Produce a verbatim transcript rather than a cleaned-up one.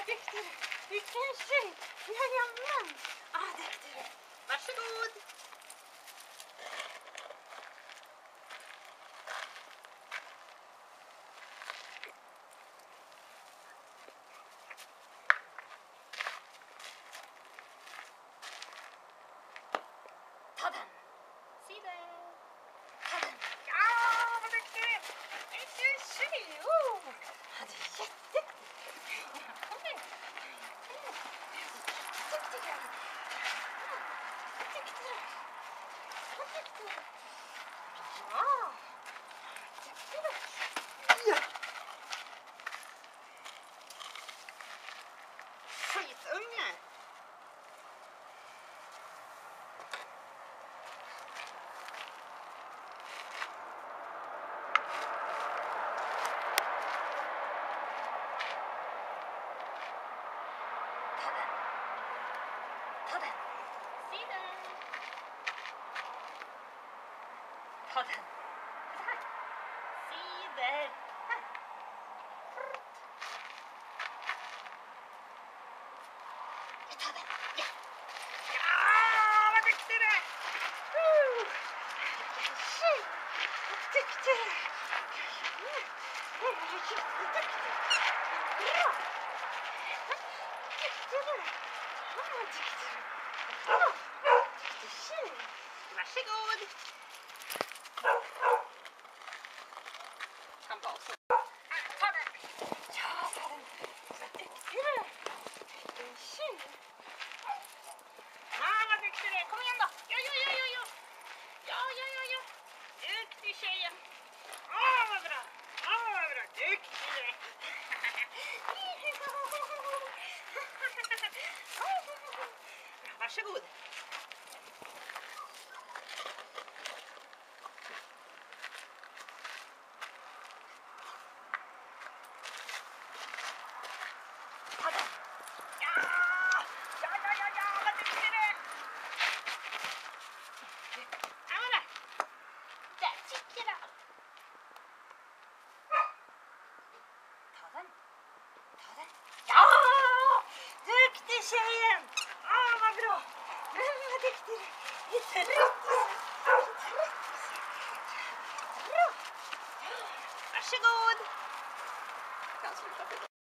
duktig du. Vilken tjej. Jajamän. Ah, duktig du. Varsågod. Ta den. Se där. Ta den. Ja, vad duktig du är. Vilken tjej. Oh. Ja, det är jätteduktig. Kom igen. Duktig du. Duktig du. Vad duktig du. Ja. Duktig du. Ja. Skitunge. Ta den. Ta den. Se den. Ta den. Här. Se där. Här. Jag tar den. Ja. Ja, vad duktig du är. Uh. Vilken tjej. Vad duktig du är. Du är jätteduktig. Bra. Duktig du är. Ja, vad duktig du är. Bra. Duktig tjej. Varsågod. Han pausar. Ta den. Ja, ta den. Vad duktig du är. Vilken tjej. Ja, vad duktig du är. Kom igen då. Ja, ja, ja, ja, ja. Ja, ja, ja, ja. Duktig tjejen. Ja, vad bra. Ja, vad bra. Duktig du är. Varsågod. Ta den. Ja, ja, ja, ja, ja, vad duktig du är. Ja, men där. Där tycker jag. Ta den. Ta den. Ja, duktig tjejen. Ja, vad bra. Men vad duktig du är. Hitta rätt. Hitta rätt. Bra. Varsågod. Kan sluta.